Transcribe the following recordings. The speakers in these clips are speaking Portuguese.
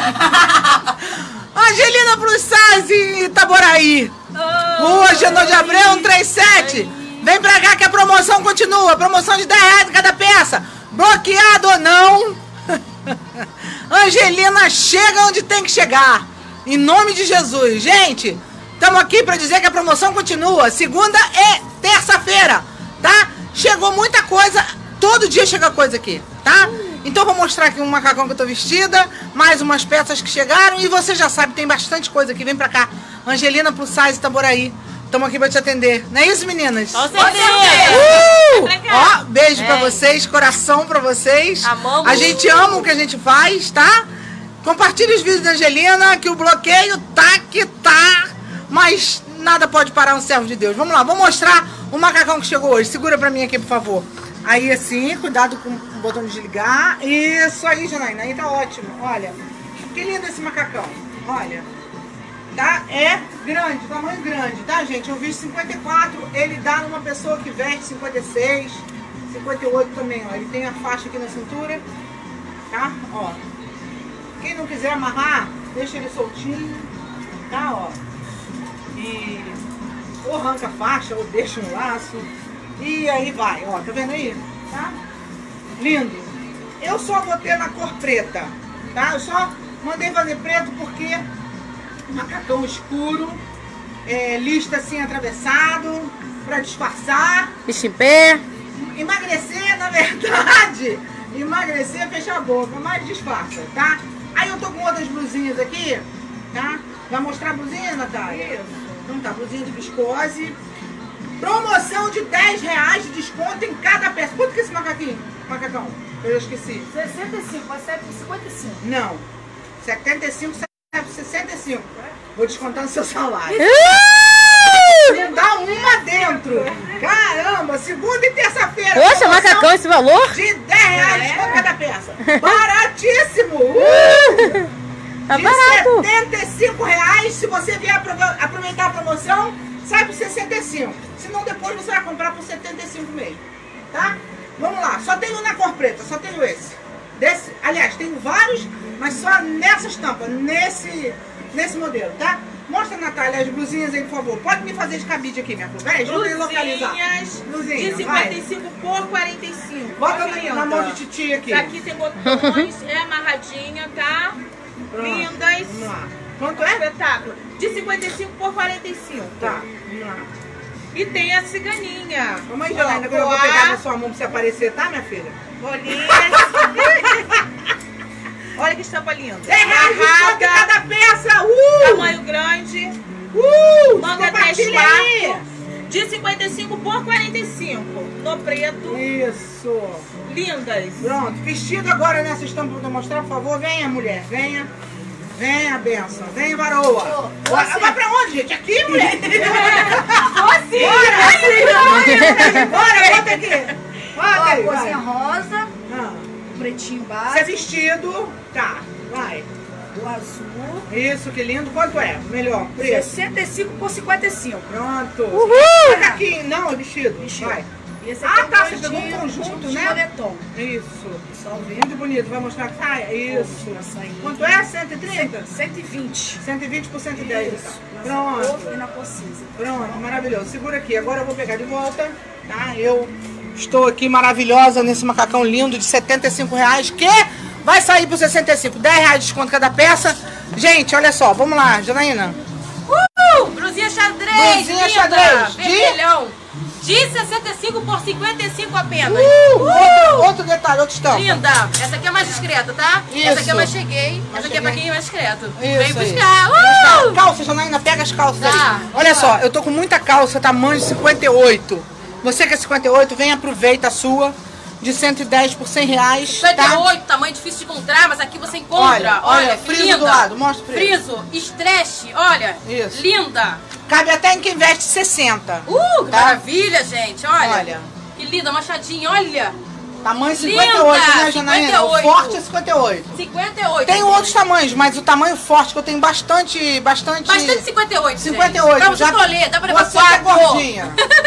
Angelina Plus Size em Itaboraí. Rua Genô de Abreu 137. Vem pra cá que a promoção continua. Promoção de R$10 cada peça. Bloqueado ou não. Angelina chega onde tem que chegar. Em nome de Jesus. Gente, estamos aqui pra dizer que a promoção continua. Segunda e terça-feira, tá? Chegou muita coisa. Todo dia chega coisa aqui, tá? Então vou mostrar aqui um macacão que eu tô vestida, mais umas peças que chegaram e você já sabe, tem bastante coisa aqui. Vem pra cá. Angelina Plus Size Itaboraí. Estamos aqui pra te atender. Não é isso, meninas? Com certeza! Ó, beijo pra vocês, coração pra vocês. Amamos. A gente ama o que a gente faz, tá? Compartilhe os vídeos da Angelina, que o bloqueio tá que tá, mas nada pode parar um servo de Deus. Vamos lá, vou mostrar o macacão que chegou hoje. Segura pra mim aqui, por favor. Aí assim, cuidado com o botão de desligar. Isso aí, Janaína, aí tá ótimo. Olha, que lindo esse macacão. Olha, tá? É grande, tamanho grande, tá, gente? Eu visto 54, ele dá numa pessoa que veste 56, 58 também, ó. Ele tem a faixa aqui na cintura, tá? Ó. Quem não quiser amarrar, deixa ele soltinho, tá? Ó. E ou arranca a faixa, ou deixa um laço. E aí vai, ó, tá vendo aí? Tá? Lindo. Eu só botei na cor preta, tá? Eu só mandei fazer preto porque macacão escuro, lista assim atravessado, pra disfarçar. Bicho em pé. Emagrecer, na verdade, emagrecer, fechar a boca, mas disfarça, tá? Aí eu tô com outras blusinhas aqui, tá? Vai mostrar a blusinha, Natália? Então tá, blusinha de viscose. Promoção de R$10 de desconto em cada peça. Quanto que é esse macacão? Eu esqueci. 65, vai sair por 55. Não. 75, sai por 65. Vou descontando seu salário. Não dá uma dentro. Caramba, segunda e terça-feira. Poxa, macacão esse valor? De R$10 desconto cada peça. Baratíssimo. Tá de barato. R$75. Se você vier aproveitar a promoção, sai por 65. Senão depois você vai comprar por 75 mesmo, tá? Vamos lá, só tenho na cor preta, só tenho esse. Aliás, tenho vários, mas só nessa estampa, nesse modelo, tá? Mostra, Natália, as blusinhas aí, por favor. Pode me fazer de cabide aqui, minha flor. Peraí, deixa eu localizar. Blusinhas de 55 por 45. Bota na mão de titi aqui. Aqui tem botões, é amarradinha, tá? Pronto. Lindas. Vamos lá. Quanto é? Espetáculo. De 55 por 45. Tá, vamos lá. E tem a ciganinha. Vamos aí, Janaína, que eu vou pegar na sua mão pra você aparecer, tá, minha filha? Bolinhas. Olha que estampa linda. R$10 cada peça. Tamanho grande. Manga 3 quartos. De 55 por 45. No preto. Isso. Lindas. Pronto. Vestido agora nessa estampa pra eu mostrar, por favor. Venha, mulher. Venha. Venha, benção. Venha, varoa. Vai pra onde, gente? Aqui, mulher. Bora, bota aqui. Bota aí, Coisinha vai. rosa, pretinho Isso básico, é vestido. Tá, vai. o azul. Isso, que lindo. Quanto é? Melhor, preço. 65 por 55. Pronto. Uhul. Olha aqui. Não, é vestido. Vai. E esse aqui Ah, é tá, você pegou um gordinho, conjunto, tipo de né? moletom. Isso. Só ver. Muito bonito. Vai mostrar a saia? Isso. Na sainha. Quanto é? 130? 120. 120 por 110. Isso. Pronto. E na precisa. Pronto, maravilhoso. Segura aqui. Agora eu vou pegar de volta, tá? Eu estou aqui maravilhosa nesse macacão lindo de R$75, que vai sair por 65. R$10 de desconto cada peça. Gente, olha só. Vamos lá, Janaína. Blusinha xadrez. Blusinha linda, xadrez. Vermelhão. De 65 por 55 apenas. Outro detalhe, outro estampa. Linda. Essa aqui é mais discreta, tá? Isso. Essa aqui é mais cheguei. Mais Essa aqui é pra cheguei. quem é mais discreto. Isso Vem aí. buscar. Calça, Janaína, pega as calças Tá. aí. Olha só, eu tô com muita calça, tamanho 58. Você que é 58, vem aproveita a sua. De 110 por R$100, tá? 58, tamanho difícil de encontrar, mas aqui você encontra. Olha, que friso linda. do lado, mostra o friso. Friso, stretch, olha. Isso. Linda. Cabe até em quem veste 60. Que Tá? maravilha, gente. Olha. Olha. Que linda, machadinha, olha. Tamanho 58, Linda, né, Janaína? 58. O forte é 58. 58. Tem outros tamanhos, mas o tamanho forte que eu tenho bastante... Bastante 58, 58. Gente. Pra você Já- escolher, dá pra levar Você que é 4. gordinha.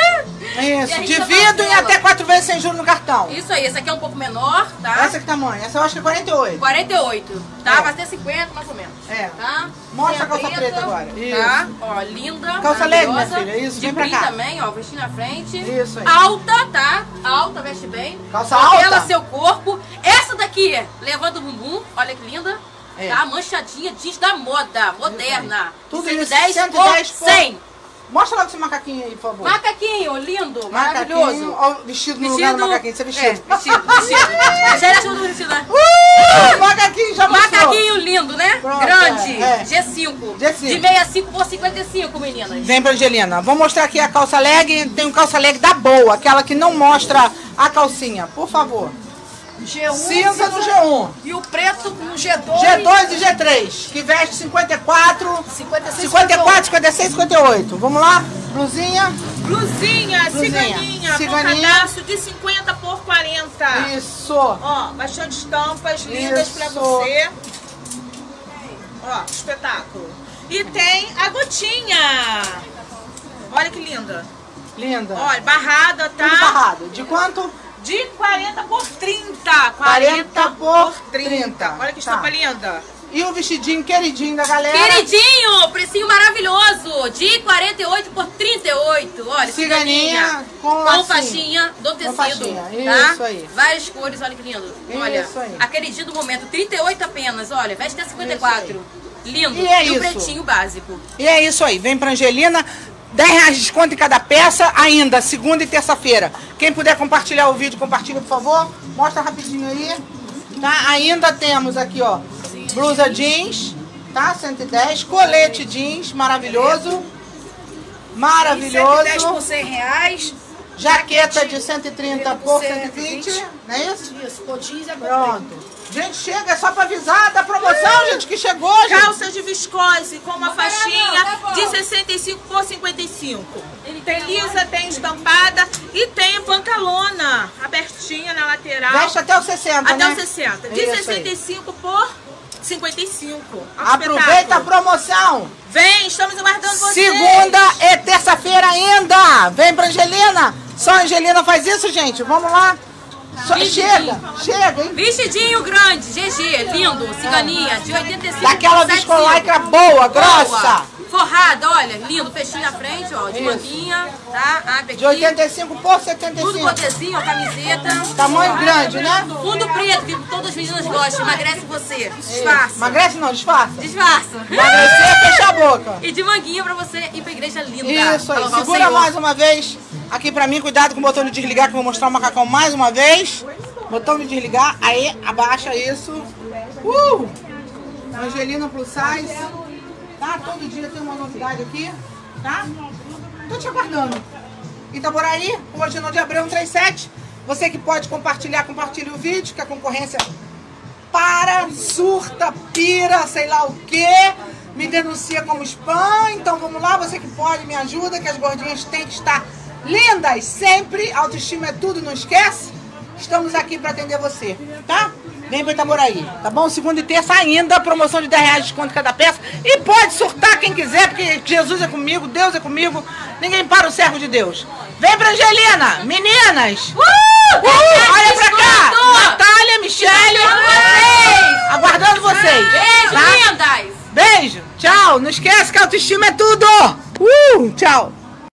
E a Isso, gente divido em parcela. até 4 vezes sem juros no cartão. Isso aí, esse aqui é um pouco menor, tá? Essa que tamanho? Essa eu acho que é 48. 48, tá? É. Vai ter 50 mais ou menos. É. Tá? Mostra a Tem calça preta agora. Tá? Isso. Ó, linda. Calça leg, minha maravilhosa. filha. Isso, De vem pra brim cá. também, ó, vestindo na frente. Isso aí. Alta, tá? Alta, veste bem. Calça Revela alta? seu corpo. Essa daqui, levanta o bumbum. Olha que linda. É. Tá? Manchadinha, jeans da moda, moderna. Tudo De isso, 110 por 100. Mostra logo esse macaquinho aí, por favor. Macaquinho, lindo, Macaquinho. maravilhoso. Ó, vestido no lugar do macaquinho. Você é vestido. É, vestido. Já era tudo vestido, né? Macaquinho já mostrou. Macaquinho lindo, né? Pronto, Grande. é. G5. G5. De 65 por 55, meninas. Vem pra Angelina. Vou mostrar aqui a calça leg. Tem um calça leg da boa, aquela que não mostra a calcinha. Por favor. G1. Cinza no G1. E o preto no G2. G2 e G3, que veste 54, 56, 54, 56, 58. Vamos lá? Blusinha. Blusinha, Blusinha. ciganinha, com Ciganinha. cadastro de 50 por 40. Isso. Ó, bastante estampas lindas pra Isso. você. Ó, espetáculo. E tem a gotinha. Olha que linda. Linda. Olha, barrada, tá? Tudo barrado. De quanto? De 40 por 30. 40 por 30. Olha que Tá. estampa linda. E o vestidinho queridinho da galera. Queridinho, precinho maravilhoso. De 48 por 38. Olha, Ciganinha ciganinha. com Com lacinho. faixinha do tecido. faixinha, Tá? isso aí. Várias cores, olha que lindo. Olha, Isso aí. a queridinha do momento. 38 apenas, olha. Veste até 54. Lindo. E é o isso. pretinho básico. E é isso aí. Vem pra Angelina. R$10 de desconto em cada peça, ainda, segunda e terça-feira. Quem puder compartilhar o vídeo, compartilha, por favor. Mostra rapidinho aí. Tá? Ainda temos aqui, ó, blusa jeans, tá? 110. Colete jeans, maravilhoso. 110 Maravilhoso. por 100 reais. Jaqueta de 130 por 120. Não é isso? Isso, com jeans é Pronto. Gente, chega, é só pra avisar da promoção, gente, que chegou, gente. Calça de viscose com uma faixinha de 65 por 55. Tem lisa, tem estampada e tem pantalona abertinha na lateral. Veste até os 60, até né? os 60. De Isso aí. 65 por 55. Aproveita a Espetáculo. promoção. Vem, estamos aguardando vocês. Segunda e terça-feira ainda. Vem pra Angelina. Só a Angelina faz isso, gente. Vamos lá. Só, chega, hein? Vestidinho grande, GG, lindo, ciganinha, de 85 Daquela por 75. viscolaicra boa, grossa. Forrada, olha, lindo, fechinho na frente, ó, de Isso. manguinha, tá? Abre aqui. De 85 por Tudo 75. botezinho, ó, camiseta. Tamanho grande, né? Fundo preto, que todas as meninas gostam, emagrece você. Disfarça. Emagrece não, disfarça. Disfarça. Emagrecer é fechar a boca. E de manguinha pra você ir pra igreja linda. Isso pra aí. louvar o Segura Senhor. mais uma vez aqui pra mim. Cuidado com o botão de desligar, que eu vou mostrar o macacão mais uma vez. Botão de desligar. Aí, abaixa isso. Angelina Plus Size. Tá? Todo dia tem uma novidade aqui. Tá? Tô te aguardando. Itaboraí, hoje no de Abreu 137. Você que pode compartilhar, compartilhe o vídeo, que a concorrência para, surta, pira, sei lá o que, me denuncia como spam. Então vamos lá, você que pode, me ajuda, que as gordinhas têm que estar lindas sempre. Autoestima é tudo, não esquece. Estamos aqui para atender você, tá? Vem pra Itaboraí, tá bom? Segunda e terça ainda, promoção de R$10 de desconto cada peça. E pode surtar quem quiser, porque Jesus é comigo, Deus é comigo. Ninguém para o servo de Deus. Vem pra Angelina, meninas! Olha pra cá! Natália, Michele, aguardando vocês. Beijo, tá? lindas! Beijo, tchau. Não esquece que a autoestima é tudo. Tchau.